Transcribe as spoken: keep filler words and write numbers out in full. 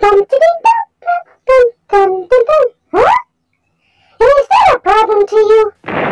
Dum dum dum dum dum dum dum. Huh? Is that a problem to you?